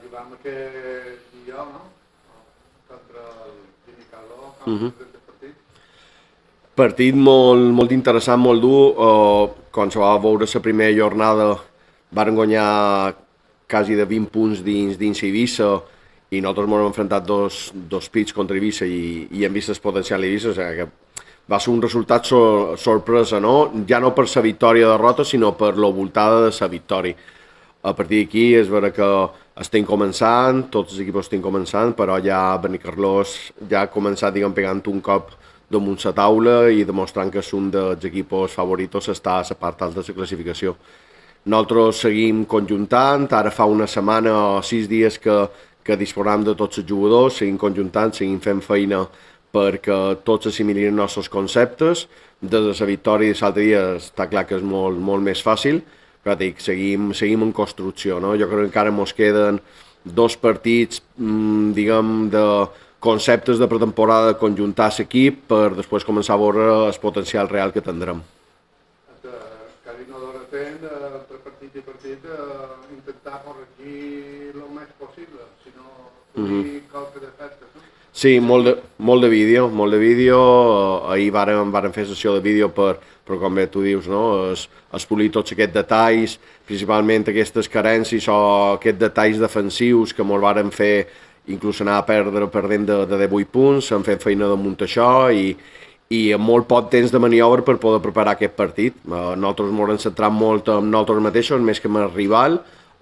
Arribam aquest dia, no? Contra el Benicarló, com de partit. Partit molt interessant, molt dur. Quan se va veure la primera jornada varen guanyar quasi de 20 punts dins Eivissa i nosaltres ens hem enfrontat dos pits contra Eivissa i hem vist el potencial d'Eivissa, o sigui que va ser un resultat sorpresa, no? Ja no per la victòria o derrota, sinó per la voltada de la victòria. A partir d'aquí és vera que estem començant, tots els equips estem començant, però ja Benicarló ja ha començat, diguem, pegant un cop damunt la taula i demostrant que és un dels equips favorits està a la part alta de la classificació. Nosaltres seguim conjuntant, ara fa una setmana o 6 dies que disposem de tots els jugadors, seguim conjuntant, seguim fent feina perquè tots assimilin els nostres conceptes. Des de la victòria de l'altre dia està clar que és molt més fàcil, però dic, seguim en construcció, no? Jo crec que encara ens queden 2 partits, diguem, de conceptes de pretemporada de conjuntar l'equip per després començar a veure el potencial real que tindrem. Quasi una hora fent, entre partit i partit, intentar corregir el més possible, si no tenir qualque defecte, no? Sí, molt de vídeo, ahir vàrem fer sessió de vídeo per com bé tu dius, no? Es polir tots aquests detalls, principalment aquestes carències o aquests detalls defensius que ens vàrem fer, inclús anar perdent de 18 punts, hem fet feina damunt això i amb molt poc temps de maniobra per poder preparar aquest partit. Nosaltres ens hem centrat molt en nosaltres mateixos, més que en el rival,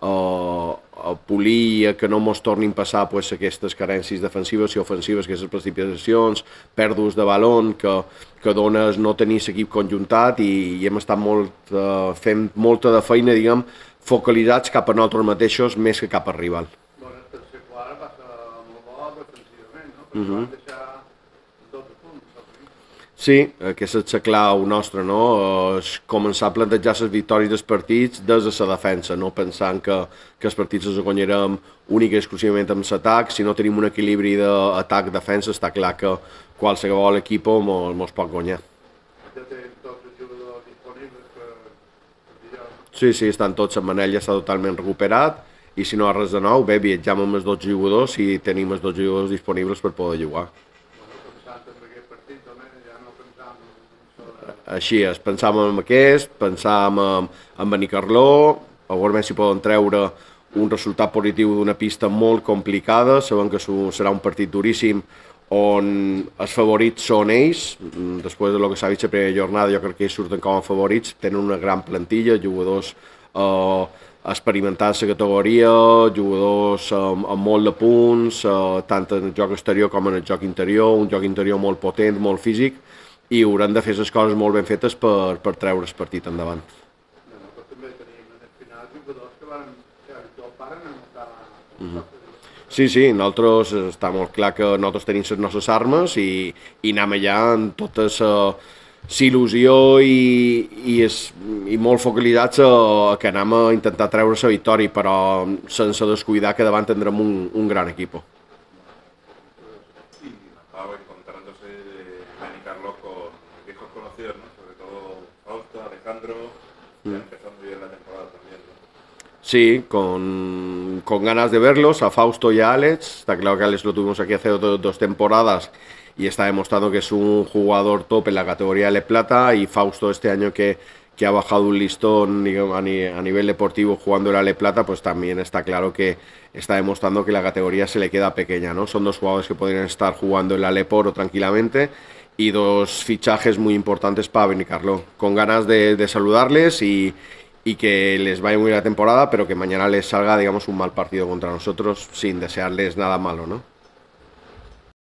a polir i a que no ens tornin a passar aquestes carències defensives i ofensives, aquestes precipitacions, pèrdues de balon que dones no tenir l'equip conjuntat i hem estat fent molta de feina, diguem, focalitzats cap a nosaltres mateixos més que cap al rival. Bueno, el tercer quart va ser molt bo defensivament, no? Perquè van deixar 12 punts. Sí, aquesta és la clau nostra, no? Començar a plantejar les victòries dels partits des de la defensa, no pensant que els partits els guanyarem únic i exclusivament amb l'atac. Si no tenim un equilibri d'atac-defensa, està clar que qualsevol equip ens pot guanyar. Ja tenen tots els jugadors disponibles per dilluns. Sí, estan tots, en Manel ja està totalment recuperat i si no hi ha res de nou, bé, viatjam amb els 12 jugadors i tenim els 12 jugadors disponibles per poder jugar. Així és, pensàvem en aquest, pensàvem en Benicarló, a veure si poden treure un resultat positiu d'una pista molt complicada, sabem que serà un partit duríssim on els favorits són ells, després del que s'ha vist la primera jornada jo crec que ells surten com a favorits, tenen una gran plantilla, jugadors experimentats a la categoria, jugadors amb molt de punts, tant en el joc exterior com en el joc interior, un joc interior molt potent, molt físic, i hauran de fer les coses molt ben fetes per treure el partit endavant. Nosaltres també tenim en el final jugadors que varen anotar. Sí, nosaltres està molt clar que nosaltres tenim les nostres armes i anem allà amb tota il·lusió i molt focalitzats que anem a intentar treure la victòria, però sense descuidar que davant tindrem un gran equip. Sobre todo Fausto, Alejandro, empezando bien la temporada también, ¿no? Sí, con ganas de verlos, a Fausto y a Alex. Está claro que Alex lo tuvimos aquí hace 2 temporadas y está demostrando que es un jugador top en la categoría de plata, y Fausto este año que ha bajado un listón a nivel deportivo jugando en la Le Plata, pues también está claro que está demostrando que la categoría se le queda pequeña, ¿no? Son 2 jugadores que podrían estar jugando en la Le Poro tranquilamente y 2 fichajes muy importantes para Benicarló. Con ganas de saludarles y que les vaya muy bien la temporada, pero que mañana les salga, digamos, un mal partido contra nosotros sin desearles nada malo, ¿no?